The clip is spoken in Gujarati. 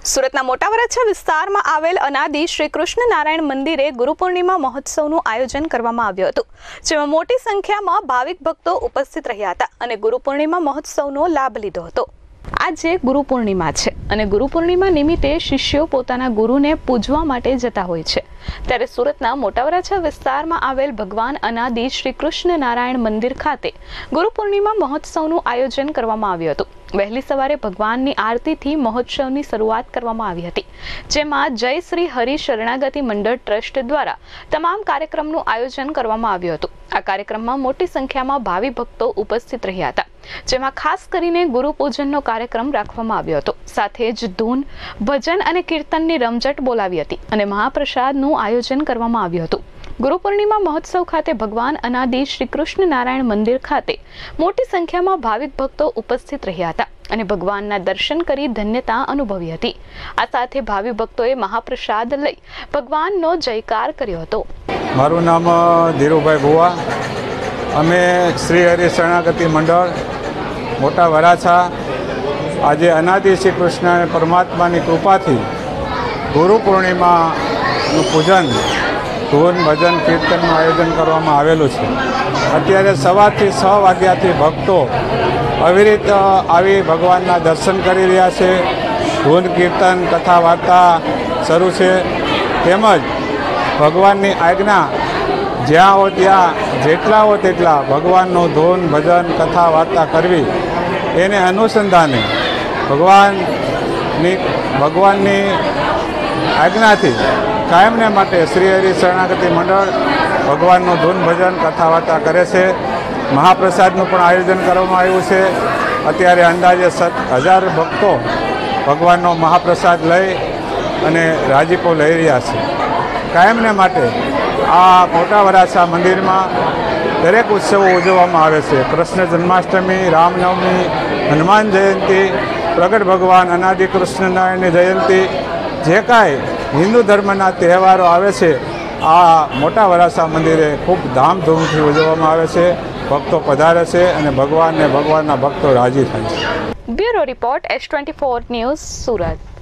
સુરતના મોટા વરાછા વિસ્તારમાં આવેલ અનાદિ શ્રી કૃષ્ણ નારાયણ મંદિરે ગુરુ પૂર્ણિમા મહોત્સવનું આયોજન કરવામાં આવ્યું હતું, જેમાં મોટી સંખ્યામાં ભાવિક ભક્તો ઉપસ્થિત રહ્યા હતા અને ગુરુ પૂર્ણિમા મહોત્સવનો લાભ લીધો હતો। આજે ગુરુ પૂર્ણિમા છે અને ગુરુ પૂર્ણિમા નિમિત્તે શિષ્યો પોતાના ગુરુને પૂજવા માટે જતા હોય છે। ત્યારે સુરતના મોટા વરાછા વિસ્તારમાં આવેલ ભગવાન અનાદિ શ્રી કૃષ્ણ નારાયણ મંદિર ખાતે ગુરુ પૂર્ણિમા મહોત્સવનું આયોજન કરવામાં આવ્યું હતું। વહેલી સવારે ભગવાનની આરતીથી મહોત્સવની શરૂઆત કરવામાં આવી હતી, જેમાં જય શ્રી હરિ શરણાગતિ મંડળ ટ્રસ્ટ દ્વારા તમામ કાર્યક્રમનું આયોજન કરવામાં આવ્યું હતું। આ કાર્યક્રમમાં મોટી સંખ્યામાં ભાવિ ભક્તો ઉપસ્થિત રહ્યા હતા, જેમાં ખાસ કરીને ગુરુ પૂજનનો કાર્યક્રમ રાખવામાં આવ્યો હતો। સાથે જ ધૂન, ભજન અને કીર્તનની રમઝટ બોલાવી હતી અને મહાપ્રસાદનું આયોજન કરવામાં આવ્યું હતું। ગુરુ પૂર્ણિમા મહોત્સવ ખાતે ભગવાન અનાદિ શ્રી કૃષ્ણ નારાયણ મંદિર ખાતે મોટી સંખ્યામાં ભાવિક ભક્તો ઉપસ્થિત રહ્યા હતા અને ભગવાનના દર્શન કરી ધન્યતા અનુભવી હતી। આ સાથે ભાવિ ભક્તોએ મહાપ્રસાદ લઈ ભગવાનનો જયકાર કર્યો હતો। મારું નામ ધીરુભાઈ ભુવા। અમે શ્રી હરિ શરણાગતિ મંડળ મોટા વરાછા આજે અનાદિ શ્રી કૃષ્ણ પરમાત્માની કૃપાથી ગુરુ પૂર્ણિમાનું પૂજન, ધૂન, ભજન, કીર્તનનું આયોજન કરવામાં આવેલું છે। અત્યારે સવારથી 6 વાગ્યાથી ભક્તો અવિરત આવી ભગવાનના દર્શન કરી રહ્યા છે। ધૂન, કીર્તન, કથા વાર્તા શરૂ છે, તેમજ ભગવાનની આજ્ઞા જ્યાં હો ત્યાં જેટલા હો તેટલા ભગવાનનું ધૂન, ભજન, કથા વાર્તા કરવી, એને અનુસંધાને ભગવાનની આજ્ઞાથી કાયમને માટે શ્રી હરિ શરણાગતિ મંડળ ભગવાનનું ધૂન, ભજન, કથા વાર્તા કરે છે। મહાપ્રસાદનું પણ આયોજન કરવામાં આવ્યું છે। અત્યારે અંદાજે 1000 ભક્તો ભગવાનનો મહાપ્રસાદ લઈ અને રાજીપો લઈ રહ્યા છે। કાયમને માટે આ મોટા વરાછા મંદિરમાં દરેક ઉત્સવો ઉજવવામાં આવે છે। કૃષ્ણ જન્માષ્ટમી, રામનવમી, હનુમાન જયંતિ, પ્રગટ ભગવાન અનાદિ કૃષ્ણ નારાયણની જયંતિ, જે કાંઈ હિન્દુ ધર્મના તહેવારો આવે છે આ મોટા વરાછા મંદિરે ખૂબ ધામધૂમથી ઉજવવામાં આવે છે। ભક્તો પધારે છે અને ભગવાનના ભક્તો રાજી થાય છે। Bureau report S24 news, Surat.